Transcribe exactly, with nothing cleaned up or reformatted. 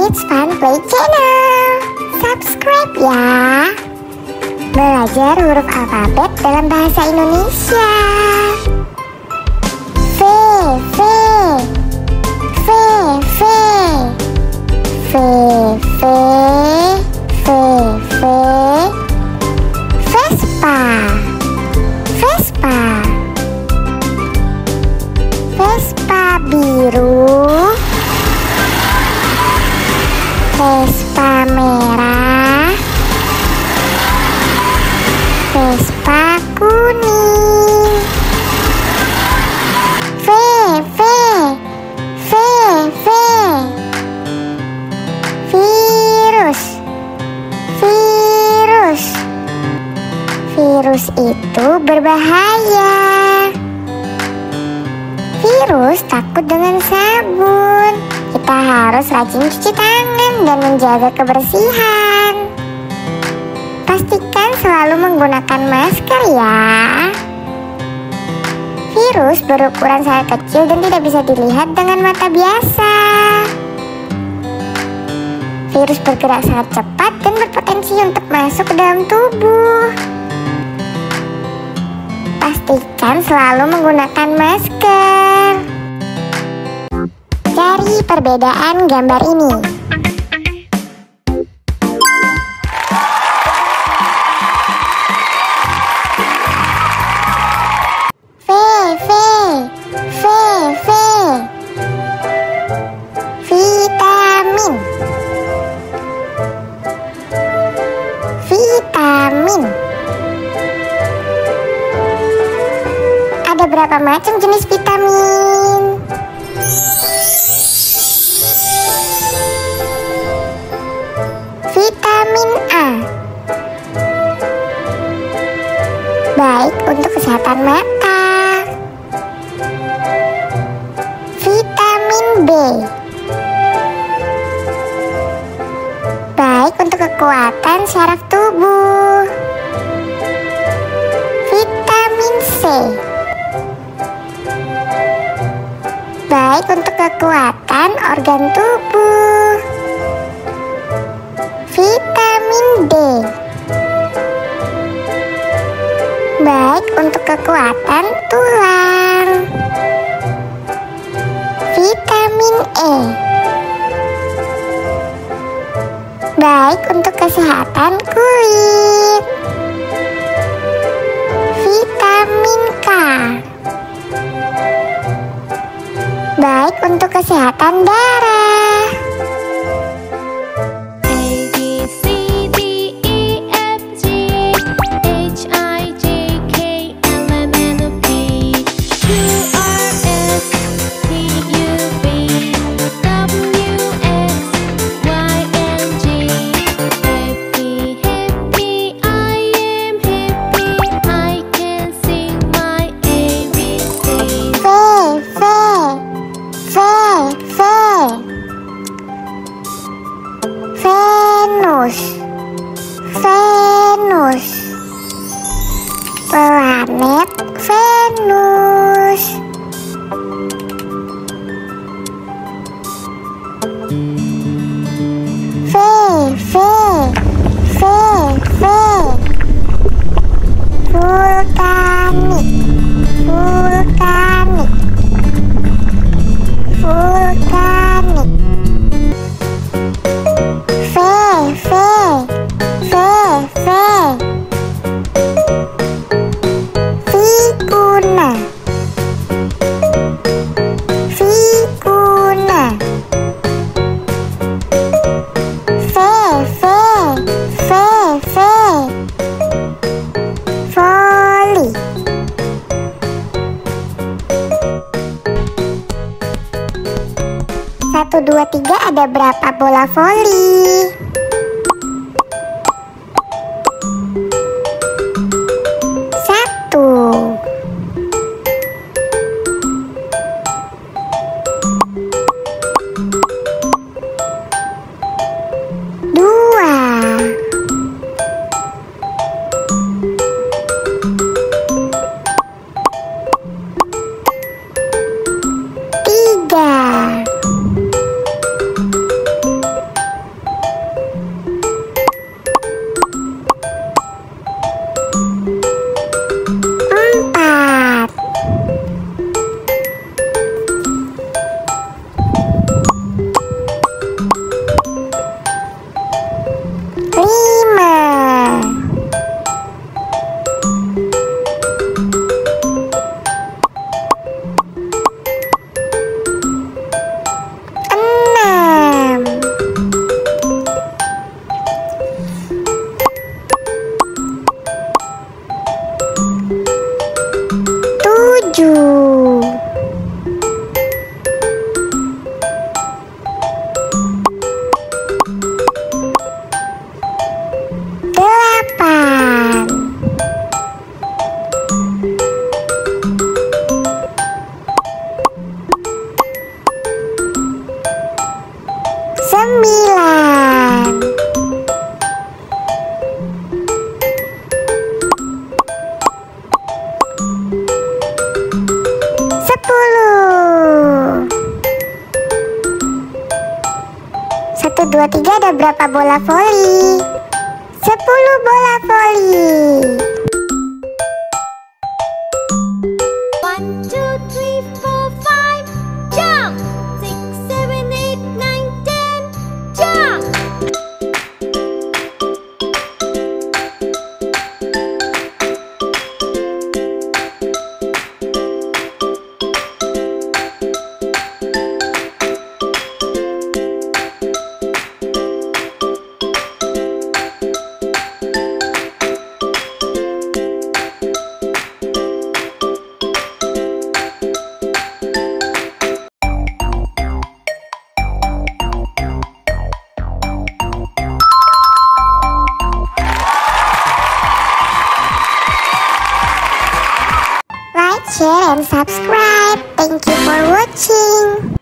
It's Fun Play Channel. Subscribe ya. Belajar huruf alfabet dalam bahasa Indonesia. V, V, V, V, V, V, V, V, Vespa, Vespa, Vespa biru, Vespa merah, Vespa kuning. V, V, V, V, virus, virus, virus itu berbahaya. Virus takut dengan sabun. Kita harus rajin cuci tangan dan menjaga kebersihan. Pastikan selalu menggunakan masker ya. Virus berukuran sangat kecil dan tidak bisa dilihat dengan mata biasa. Virus bergerak sangat cepat dan berpotensi untuk masuk ke dalam tubuh. Pastikan selalu menggunakan masker. Cari perbedaan gambar ini. V, V, V, V, vitamin, vitamin. Ada berapa macam jenis vitamin? Vitamin A, baik untuk kesehatan mata. Vitamin B, baik untuk kekuatan syaraf tubuh. Vitamin C, baik untuk kekuatan organ tubuh. Vitamin D, baik untuk kekuatan tulang. Vitamin E, baik untuk kesehatan kulit. Vitamin K, baik untuk kesehatan darah. Venus, Venus, planet Venus. V, V, V, V, vulkanik, vulkanik, vulkanik. V, V, V, V, Viguna, Viguna. V, V, V, V, Voli. Satu, dua, tiga, ada berapa bola voli? Satu. Dua. Tiga. Sembilan. Sepuluh. Satu, dua, tiga, ada berapa bola voli? Sepuluh bola voli. One, two, three, four, five, jump! Six, seven, eight, nine, ten, jump! Like, share, and subscribe. Thank you for watching.